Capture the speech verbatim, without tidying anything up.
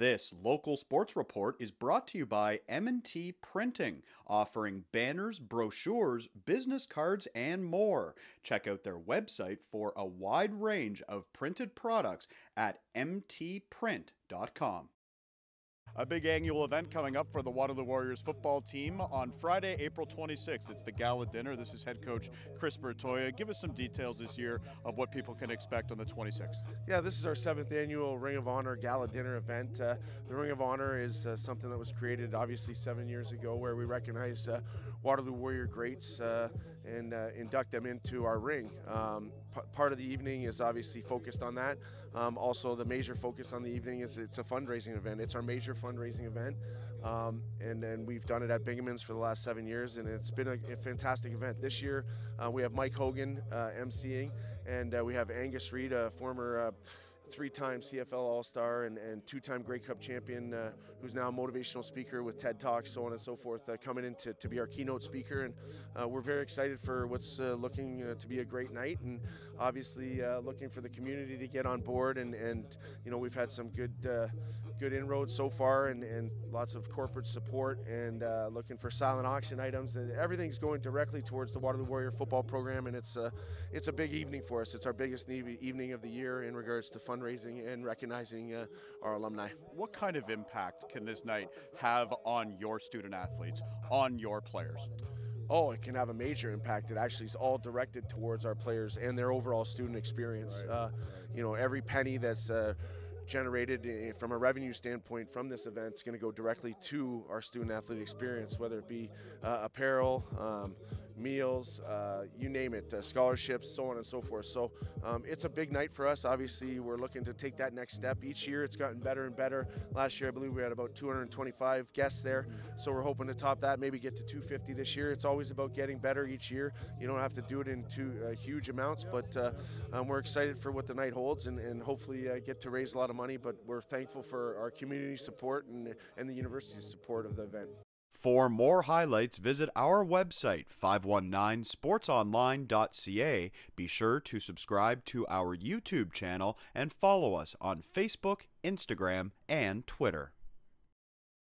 This local sports report is brought to you by M and T Printing, offering banners, brochures, business cards, and more. Check out their website for a wide range of printed products at m t print dot com. A big annual event coming up for the Waterloo Warriors football team on Friday, April twenty-sixth. It's the gala dinner. This is head coach Chris Bertoya. Give us some details this year of what people can expect on the twenty-sixth. Yeah, this is our seventh annual Ring of Honor gala dinner event. Uh, the Ring of Honor is uh, something that was created obviously seven years ago, where we recognize uh, Waterloo Warrior greats uh, and uh, induct them into our ring. Um, p- part of the evening is obviously focused on that. Um, also, the major focus on the evening is it's a fundraising event. It's our major fundraising event, um, and, and we've done it at Binghamton's for the last seven years, and it's been a, a fantastic event. This year, uh, we have Mike Hogan uh, emceeing, and uh, we have Angus Reid, a former uh, three-time C F L All-Star and, and two-time Grey Cup champion, uh, who's now a motivational speaker with TED Talks, so on and so forth, uh, coming in to, to be our keynote speaker. And uh, we're very excited for what's uh, looking uh, to be a great night, and obviously uh, looking for the community to get on board. And, and you know, we've had some good uh, good inroads so far, and, and lots of corporate support, and uh, looking for silent auction items. And everything's going directly towards the Waterloo Warrior football program, and it's, uh, it's a big evening for us. It's our biggest evening of the year in regards to fundraising and recognizing uh, our alumni. What kind of impact can this night have on your student athletes, on your players? Oh, it can have a major impact. It actually is all directed towards our players and their overall student experience. Right. Uh, you know, every penny that's uh, generated from a revenue standpoint from this event is going to go directly to our student athlete experience, whether it be uh, apparel, um, meals, uh, you name it, uh, scholarships, so on and so forth. So um, it's a big night for us. Obviously, we're looking to take that next step. Each year it's gotten better and better. Last year, I believe we had about two hundred twenty-five guests there, so we're hoping to top that, maybe get to two hundred fifty this year. It's always about getting better each year. You don't have to do it in two uh, huge amounts, but uh, um, we're excited for what the night holds, and, and hopefully uh, get to raise a lot of money, but we're thankful for our community support and, and the university's support of the event. For more highlights, visit our website, five one nine sports online dot c a. Be sure to subscribe to our YouTube channel and follow us on Facebook, Instagram, and Twitter.